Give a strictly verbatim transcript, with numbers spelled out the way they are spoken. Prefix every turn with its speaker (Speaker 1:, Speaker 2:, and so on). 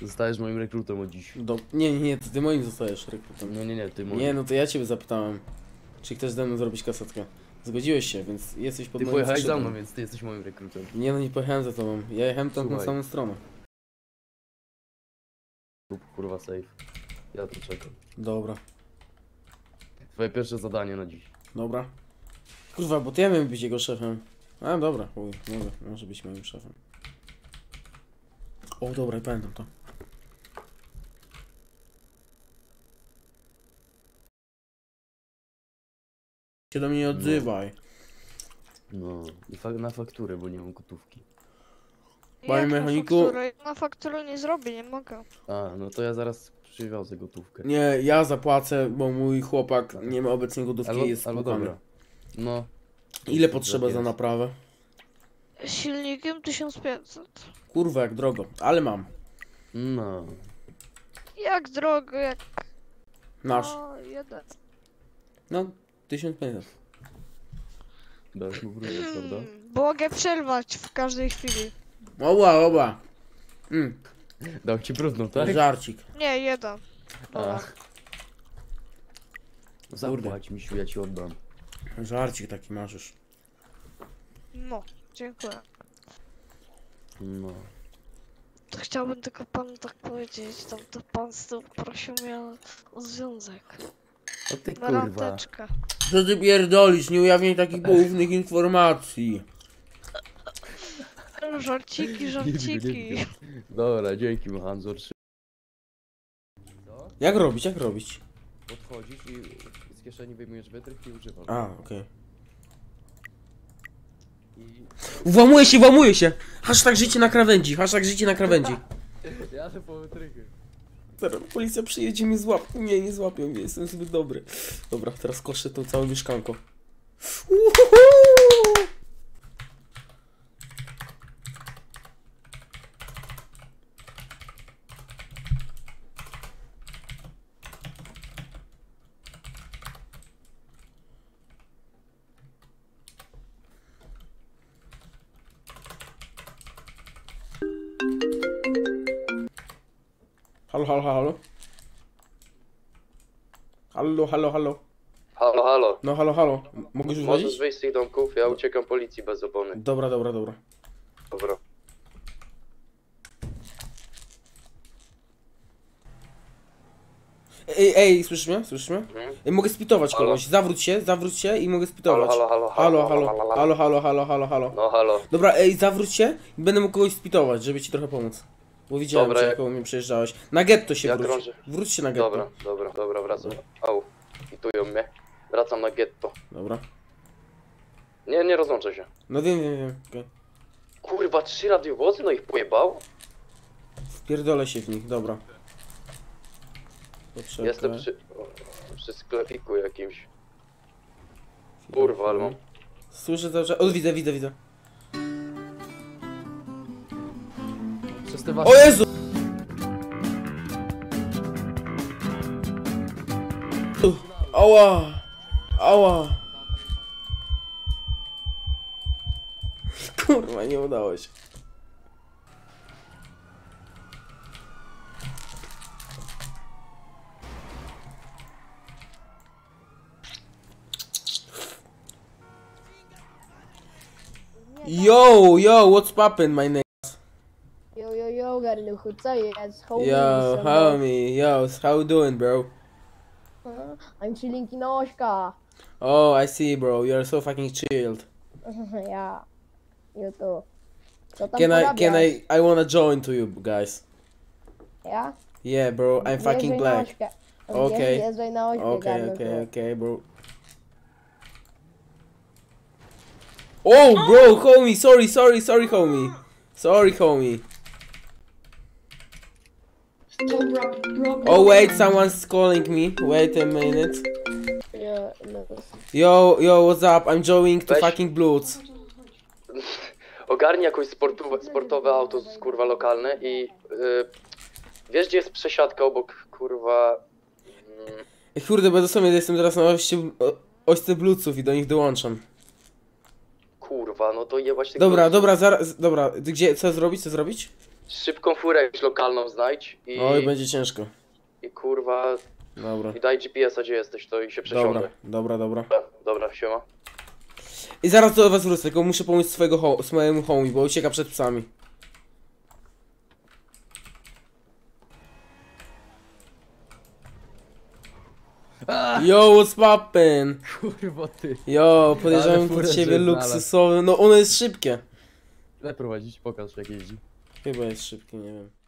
Speaker 1: Zostajesz moim rekrutem od dziś.
Speaker 2: Do... Nie, nie, nie, to ty moim zostajesz rekrutem.
Speaker 1: Nie, nie, nie, ty moim.
Speaker 2: Nie, no to ja ciebie zapytałem, czy chcesz ze mną zrobić kasetkę. Zgodziłeś się, więc jesteś pod
Speaker 1: Ty
Speaker 2: moim
Speaker 1: pojechałeś za
Speaker 2: skrzydłem.
Speaker 1: mną, więc ty jesteś moim rekrutem.
Speaker 2: Nie no, nie pojechałem za tobą. Ja jechałem tam na
Speaker 1: Słuchaj.
Speaker 2: samą stronę.
Speaker 1: Kup, kurwa, safe. Ja tu czekam.
Speaker 2: Dobra,
Speaker 1: Twoje pierwsze zadanie na dziś.
Speaker 2: dobra. Kurwa, bo to ja miałem być jego szefem. A, dobra, chuj, może, może być moim szefem. O, dobra, i pamiętam to. Się do mnie nie odzywaj.
Speaker 1: No, i fa na fakturę, bo nie mam gotówki.
Speaker 2: Panie
Speaker 3: Jak na
Speaker 2: mechaniku-
Speaker 3: fakturę? Na fakturę nie zrobię, nie mogę.
Speaker 1: A, no to ja zaraz przywiozę gotówkę.
Speaker 2: Nie, ja zapłacę, bo mój chłopak nie ma obecnie gotówki i jest
Speaker 1: albo
Speaker 2: spłukany.
Speaker 1: dobra. No.
Speaker 2: Ile
Speaker 1: Tak
Speaker 2: potrzeba za
Speaker 1: jest.
Speaker 2: naprawę?
Speaker 3: Silnikiem tysiąc pięćset.
Speaker 2: Kurwa, jak drogo, ale mam.
Speaker 1: No.
Speaker 3: Jak drogo, jak...
Speaker 2: Nasz.
Speaker 3: No, jeden.
Speaker 2: No, tysiąc pięćset.
Speaker 1: Dałeś mu wrócić, prawda?
Speaker 3: Hmm, mogę przerwać w każdej chwili.
Speaker 2: Oba, oba. Mm,
Speaker 1: Dał ci brudną, tak?
Speaker 2: żarcik.
Speaker 3: Nie, jeden. Dobra.
Speaker 1: Zapłać, misiu, ja ci oddam.
Speaker 2: Żarcik taki masz już.
Speaker 3: No, dziękuję.
Speaker 1: No.
Speaker 3: To chciałbym tylko panu tak powiedzieć, tam to pan z tyłu prosił mnie o, o związek.
Speaker 1: O ty
Speaker 3: Na
Speaker 1: kurwa.
Speaker 3: randeczkę.
Speaker 2: Co ty pierdolisz? Nie ujawniaj takich poufnych informacji.
Speaker 3: Żarciki, żarciki.
Speaker 1: Dobra, dzięki Hanzor. Co?
Speaker 2: Jak robić, jak robić?
Speaker 1: Podchodzisz i z kieszeni wyjmujesz wytrych i używasz.
Speaker 2: A, okej.
Speaker 1: I...
Speaker 2: Włamuje się, włamuje się! Hashtag życie na krawędzi, hashtag życie na krawędzi.
Speaker 1: Jadę po wytrychy.
Speaker 2: Teraz policja przyjedzie mnie złap. Nie, nie złapią mnie, jestem zbyt dobry. Dobra, teraz koszę tą całą mieszkanko. Uhuhu! Halo, halo, halo. Halo, halo, halo.
Speaker 1: Halo, halo.
Speaker 2: No, halo, halo. M- Mogę już
Speaker 1: Możesz
Speaker 2: wchodzić?
Speaker 1: wyjść z tych domków? Ja uciekam policji bez opony.
Speaker 2: Dobra, dobra, dobra.
Speaker 1: Dobra.
Speaker 2: Ej, ej, słyszysz mnie? Słyszysz mnie?
Speaker 1: Mhm.
Speaker 2: Ej, mogę spitować
Speaker 1: Halo.
Speaker 2: kogoś. Zawróć się, zawróć się i mogę spitować.
Speaker 1: Halo, halo,
Speaker 2: halo,
Speaker 1: halo,
Speaker 2: halo,
Speaker 1: halo,
Speaker 2: halo, halo, halo, halo, halo.
Speaker 1: No halo.
Speaker 2: Dobra, ej, zawróć się i będę mógł kogoś spitować, żeby ci trochę pomóc. Bo widziałem
Speaker 1: Dobra,
Speaker 2: cię,
Speaker 1: jak-
Speaker 2: jak koło mnie przejeżdżałeś. Na getto się
Speaker 1: Ja
Speaker 2: wróć.
Speaker 1: krążę.
Speaker 2: Wróć się na getto.
Speaker 1: Dobra, dobra, dobra, wracam. Au. Hitują mnie. Wracam na getto.
Speaker 2: Dobra.
Speaker 1: Nie, nie rozłączę się.
Speaker 2: No wiem, wiem, wiem. Okay.
Speaker 1: Kurwa, trzy radiowozy, no ich pojebało?
Speaker 2: Wpierdolę się w nich, dobra. Poczekaj.
Speaker 1: Jestem przy... przy sklepiku jakimś. Kurwa, ale mam...
Speaker 2: Słyszę cały czas. O, widzę, widzę, widzę.
Speaker 1: Przez te
Speaker 2: O Jezu! Ała! Ała! Kurwa, nie udało się. Yo, yo, what's poppin', my name?
Speaker 4: Yo, yo, yo, galucho, co jest? Homie,
Speaker 2: Yo,
Speaker 4: some-
Speaker 2: homie, yo, how you doing, bro?
Speaker 4: Huh? I'm chilling Kinoshka.
Speaker 2: Oh, I see, bro. You're so fucking chilled.
Speaker 4: Yeah, you too. Co tam
Speaker 2: Can I, can
Speaker 4: porabiasz?
Speaker 2: I, I wanna join to you guys.
Speaker 4: Ja?
Speaker 2: Yeah, bro, I'm fucking
Speaker 4: Wjeżdżaj na
Speaker 2: black.
Speaker 4: ośkę.
Speaker 2: Okay.
Speaker 4: Wjeżdżaj na ośkę,
Speaker 2: Okay,
Speaker 4: galucho.
Speaker 2: okay, okay, bro. Oh, bro, homie, sorry, sorry, sorry, homie. Sorry, homie. Oh, wait, someone's calling me. Wait a minute.
Speaker 4: Yeah, no.
Speaker 2: Yo, yo, what's up? I'm joining to
Speaker 1: Weź.
Speaker 2: fucking Bloods.
Speaker 1: Ogarnij jakieś sportowe, sportowe auto, z- kurwa, lokalne i... Yy, wiesz, gdzie jest przesiadka obok, kurwa... Mm,
Speaker 2: Ej, kurde, bo dosłownie jestem teraz na oście, o- ośce Bluesów i do nich dołączam.
Speaker 1: kurwa, no to jebać tego...
Speaker 2: Dobra, dobra, zaraz, dobra, gdzie, co zrobić, co zrobić?
Speaker 1: szybką furę jakąś lokalną znajdź i,
Speaker 2: Oj, będzie ciężko.
Speaker 1: i kurwa,
Speaker 2: Dobra.
Speaker 1: i daj G P S-a gdzie jesteś, to i się
Speaker 2: Dobra,
Speaker 1: przesiądę.
Speaker 2: dobra, dobra.
Speaker 1: Dobra, dobra, siema.
Speaker 2: I zaraz do was wrócę, tylko muszę pomóc swojego ho swojemu homie, bo ucieka przed psami. Yo, what's poppin'?
Speaker 5: Kurwa ty.
Speaker 2: Yo, podejrzewam
Speaker 5: Ale furę
Speaker 2: pod ciebie
Speaker 5: żeś znalazł.
Speaker 2: luksusowy. No ono jest szybkie.
Speaker 5: Ile prowadzić? Pokaż jak jeździ.
Speaker 2: Chyba jest szybkie, nie wiem.